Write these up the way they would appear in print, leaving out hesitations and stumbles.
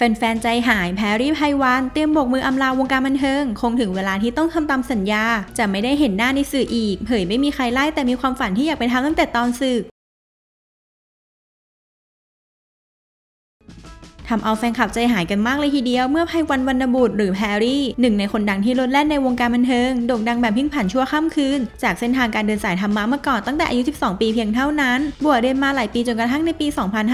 ฟนๆใจหายแพรรี่ไพวันเตรียมโบกมืออำลาวงการบันเทิงคงถึงเวลาที่ต้องทำตามสัญญาจะไม่ได้เห็นหน้าในสื่ออีกเผยไม่มีใครไล่แต่มีความฝันที่อยากไปทำตั้งแต่ตอนศึกทำเอาแฟนคลับใจหายกันมากเลยทีเดียวเมื่อไพวันวรรณบุตรหรือแพรรี่หนึ่งในคนดังที่โลดแล่นในวงการบันเทิงโด่งดังแบบพลิกผันชั่วข้ามคืนจากเส้นทางการเดินสายธรรมะเมื่อก่อนตั้งแต่อายุ 12 ปีเพียงเท่านั้นบวชเรียนมาหลายปีจนกระทั่งในปี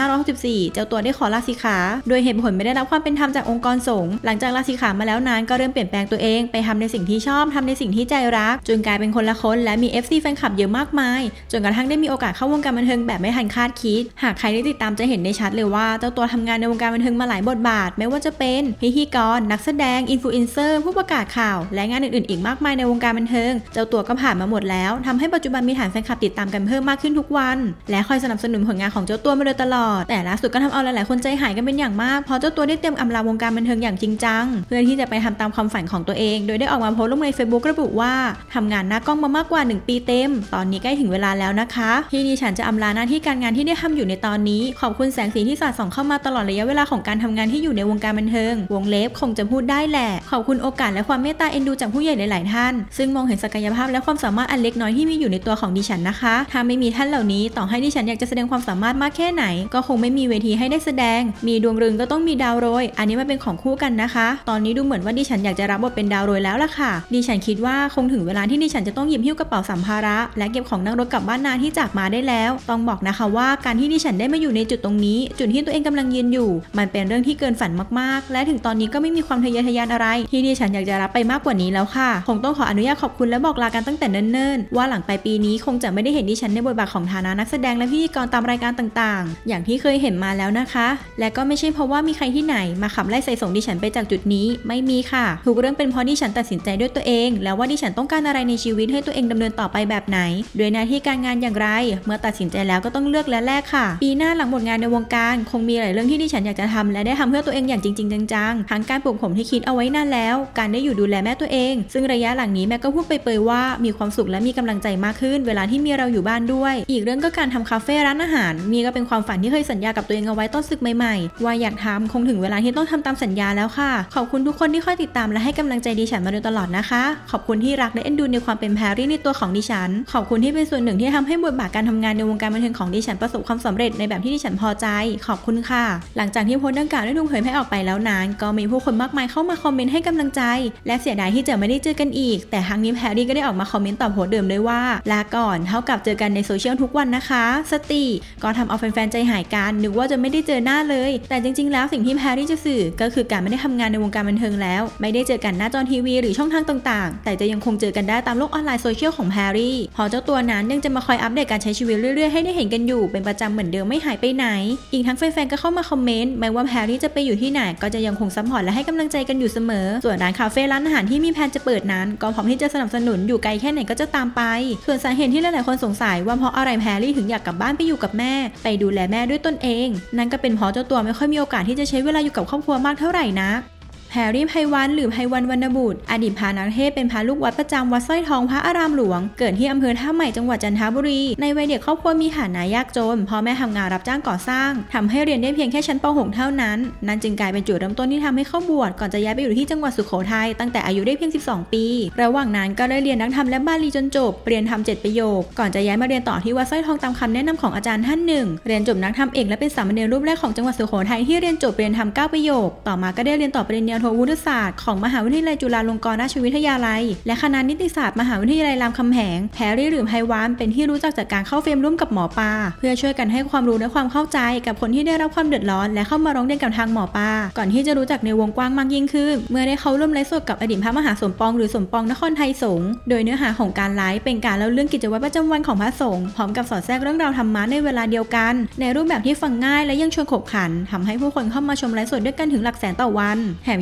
2564 เจ้าตัวได้ขอลาสิกขาโดยเหตุผลไม่ได้รับความเป็นธรรมจากองค์กรสงฆ์หลังจากลาสิกขามาแล้วนั้นก็เริ่มเปลี่ยนแปลงตัวเองไปทำในสิ่งที่ชอบทำในสิ่งที่ใจรักจนกลายเป็นคนละคนและมี FC แฟนคลับเยอะมากมายจนกระทั่งได้มีโอกาสเข้าวงการบันเทิงแบบไม่ทันคาดคิดหากใครได้ติดตามจะเห็นได้ชัดเลยว่าเจ้าตัวทำงานในวงการบันเทิงมาหลายบทบาทไม่ว่าจะเป็นพิธีกรนักแสดงอินฟลูเอนเซอร์ผู้ประกาศข่าวและงานอื่นๆอีกมากมายในวงการบันเทิงเจ้าตัวก็ผ่านมาหมดแล้วทำให้ปัจจุบันมีฐานแฟนคลับติดตามกันเพิ่มมากขึ้นทุกวันและคอยสนับสนุนผลงานของเจ้าตัวมาโดยตลอดแต่ล่าสุดก็ทำเอาหลายๆคนใจหายกันเป็นอย่างมากเพราะเจ้าตัวได้เตรียมอำลาวงการบันเทิงอย่างจริงจังเพื่อที่จะไปทำตามความฝันของตัวเองโดยได้ออกมาโพสต์ลงใน Facebook ระบุว่าทำงานหน้ากล้องมามากกว่า1 ปีเต็มตอนนี้ใกล้ถึงเวลาแล้วนะคะที่ดิฉันจะอำลาหน้าที่การงานที่ได้ทำอยู่ในตอนนี้ขอบคุณแสงสีที่สาดส่องเข้ามาตลอดระยะเวลาของการทำงานที่อยู่ในวงการบันเทิงวงเล็บคงจะพูดได้แหละขอบคุณโอกาสและความเมตตาเอ็นดูจากผู้ใหญ่หลายๆท่านซึ่งมองเห็นศักยภาพและความสามารถอันเล็กน้อยที่มีอยู่ในตัวของดิฉันนะคะถ้าไม่มีท่านเหล่านี้ต่อให้ดิฉันอยากจะแสดงความสามารถมากแค่ไหนก็คงไม่มีเวทีให้ได้แสดงมีดวงรึงก็ต้องมีดาวโรยอันนี้มันเป็นของคู่กันนะคะตอนนี้ดูเหมือนว่าดิฉันอยากจะรับบทเป็นดาวโรยแล้วล่ะค่ะดิฉันคิดว่าคงถึงเวลาที่ดิฉันจะต้องหยิบหิ้วกระเป๋าสัมภาระและเก็บของนั่งรถกลับบ้านนาที่จากมาได้แล้วต้องบอกนะคะว่าการที่ดิฉันได้มาอยู่ในจุดตรงนี้จุดที่ตัวเองกำลังยืนอยู่มันเป็นเรื่องที่เกินฝันมากๆและถึงตอนนี้ก็ไม่มีความทะเยอทะยานอะไรที่ดิฉันอยากจะรับไปมากกว่านี้แล้วค่ะคงต้องขออนุญาตขอบคุณและบอกลากันตั้งแต่เนิ่นๆว่าหลังปลายปีนี้คงจะไม่ได้เห็นดิฉันในบทบาทของฐานะนักแสดงและพิธีกรตามรายการต่างๆอย่างที่เคยเห็นมาแล้วนะคะและก็ไม่ใช่เพราะว่ามีใครที่ไหนมาขับไล่ใส่ส่งดิฉันไปจากจุดนี้ไม่มีค่ะทุกเรื่องเป็นเพราะดิฉันตัดสินใจด้วยตัวเองแล้วว่าดิฉันต้องการอะไรในชีวิตให้ตัวเองดำเนินต่อไปแบบไหนด้วยหน้าที่การงานอย่างไรเมื่อตัดสินใจแล้วก็ต้องเลือกและแลกค่ะปีหน้าหลังหมดงานในวงการคงมีหลายเรื่องที่ดิฉันอยากจะทำและได้ทำเพื่อตัวเองอย่างจริงๆจังๆทั้งการปลูกผมที่คิดเอาไว้นานแล้วการได้อยู่ดูแลแม่ตัวเองซึ่งระยะหลังนี้แม่ก็พูดไปเปยว่ามีความสุขและมีกำลังใจมากขึ้นเวลาที่มีเราอยู่บ้านด้วยอีกเรื่องก็การทำคาเฟ่ร้านอาหารมีก็เป็นความฝันที่เคยสัญญากับตัวเองเอาไว้ต้นศึกใหม่ๆว่าอยากทำคงถึงเวลาที่ต้องทำตามสัญญาแล้วค่ะขอบคุณทุกคนที่คอยติดตามและให้กำลังใจดิฉันมาโดยตลอดนะคะขอบคุณที่รักและเอ็นดูในความเป็นแพรรี่ในตัวของดิฉันขอบคุณที่เป็นส่วนหนึ่งที่ทำให้บทบาทการทำงานในวงการบันเทิงของดิฉันประสบความสำเร็จในแบบที่ดิฉันพอใจขอบคุณค่ะหลังจากที่โพสต์ดังกล่าวได้ถูกเผยแพร่ออกไปแล้วนั้นก็มีผู้คนมากมายเข้ามาคอมเมนต์ให้กำลังใจและเสียดายที่จะไม่ได้เจอกันอีกแต่ครั้งนี้แพรรี่ก็ได้ออกมาคอมเมนต์ตอบโพสต์เดิมด้วยว่าลาก่อนเท่ากับเจอกันในโซเชียลทุกวันนะคะสติก็ทำเอาแฟนๆใจหายกันนึกว่าจะไม่ได้เจอหน้าเลยแต่จริงๆแล้วสิ่งที่แพรรี่จะสื่อก็คือการไม่ได้ทำงานในวงการบันเทิงแล้วไม่ได้เจอกันหน้าจอทีวีหรือช่องทางต่างๆแต่จะยังคงเจอกันได้ตามโลกออนไลน์โซเชียลของแพรรี่พอเจ้าตัวนั้นยังจะมาคอยอัปเดตการใช้ชีวิตเรื่อยๆให้ได้เห็นกันอยู่เป็นประจำเหมือนเดิมไม่หายไปไหนอีกทั้งแฟนๆก็เข้ามาคอมเมนต์ไม่ว่าแพรรี่จะไปอยู่ที่ไหนก็จะยังคงซัพพอร์ตและให้กำลังใจกันอยู่เสมอส่วนร้านคาเฟ่ร้านอาหารที่มีแผนจะเปิดนั้นก็พร้อมที่จะสนับสนุนอยู่ไกลแค่ไหนก็จะตามไปส่วนสาเหตุที่หลายๆคนสงสัยว่าเพราะอะไรแพรรี่ถึงอยากกลับบ้านไปอยู่กับแม่ไปดูแลแม่ด้วยตนเองนั่นก็เป็นเพราะเจ้าตัวไม่ค่อยมีโอกาสที่จะใช้เวลาอยู่กับครอบครัวมากเท่าไหร่นักแพรรี่ไพวันหรือไพวันวรรณบุตรอดีตพระนักเทศน์เป็นพระลูกวัดประจำวัดสร้อยทองพระอารามหลวงเกิดที่อำเภอท่าใหม่จังหวัดจันทบุรีในวัยเด็กครอบครัวมีฐานะยากจนพ่อแม่ทำงานรับจ้างก่อสร้างทำให้เรียนได้เพียงแค่ชั้นป .6 เท่านั้นนั่นจึงกลายเป็นจุดเริ่มต้นที่ทำให้เข้าบวชก่อนจะย้ายไปอยู่ที่จังหวัดสุโขทัยตั้งแต่อายุได้เพียง12 ปีระหว่างนั้นก็ได้เรียนนักธรรมและบาลีจนจบเรียนธรรม7 ประโยคก่อนจะย้ายมาเรียนต่อที่วัดสร้อยทองตามคำแนะนำของอาจารย์ท่านหนึ่งเรียนจบนักธรรมเอกและเป็นสามเณรรูปแรกของจังหวัดสุโขทัยที่เรียนจบเรียนธรรม9 ประโยคต่อมาก็ได้เรียนต่อปริญญาโทวุฒิศาสตร์ของมหาวิทยาลัยจุฬาลงกรณราชวิทยาลัยและคณะนิติศาสตร์มหาวิทยาลัยรามคำแหงแพรรี่หรือไพวันเป็นที่รู้จักจากการเข้าเฟรมร่วมกับหมอปลาเพื่อช่วยกันให้ความรู้และความเข้าใจกับคนที่ได้รับความเดือดร้อนและเข้ามาร้องเรียนกับทางหมอปลาก่อนที่จะรู้จักในวงกว้างมากยิ่งขึ้นเมื่อได้เข้าร่วมไลฟ์สดกับอดีตพระมหาสมปองหรือสมปองนครไทยสงฆ์โดยเนื้อหาของการไลฟ์เป็นการเล่าเรื่องกิจวัตรประจำวันของพระสงฆ์พร้อมกับสอดแทรกเรื่องราวธรรมะในเวลาเดียวกันในรูปแบบที่ฟังง่ายและยังชวนขบขันทำให้ผู้คนเข้ามาชมไลฟ์สดด้วยกันถึงหลักแสนต่อวันแถม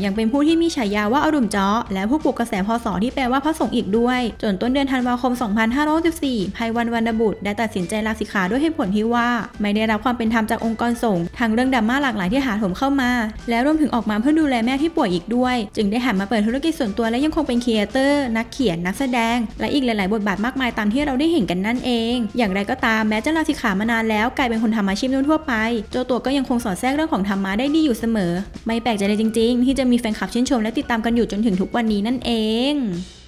ยังเป็นผู้ที่มีฉายาว่าอดุ่มเจาะและผู้ปลุกกระแสพศที่แปลว่าพระสงฆ์อีกด้วยจนต้นเดือนธันวาคม 2514 ไพวันวรรณบุตรได้ตัดสินใจลาสิกขาด้วยเหตุผลที่ว่าไม่ได้รับความเป็นธรรมจากองค์กรสงฆ์ทางเรื่องดราม่าหลากหลายที่ถาโถมเข้ามาและรวมถึงออกมาเพื่อดูแลแม่ที่ป่วยอีกด้วยจึงได้หันมาเปิดธุรกิจส่วนตัวและยังคงเป็นครีเอเตอร์นักเขียนนักแสดงและอีกหลายๆบทบาทมากมายตามที่เราได้เห็นกันนั่นเองอย่างไรก็ตามแม้จะลาสิกขามานานแล้วกลายเป็นคนทำอาชีพทั่วไปเจ้าตัวก็ยังคงสอดแทรกเรื่องของธรรมะได้ดีอยู่เสมอไม่แปลกใจเลยจริงๆที่จะมีแฟนคลับชื่นชมและติดตามกันอยู่จนถึงทุกวันนี้นั่นเอง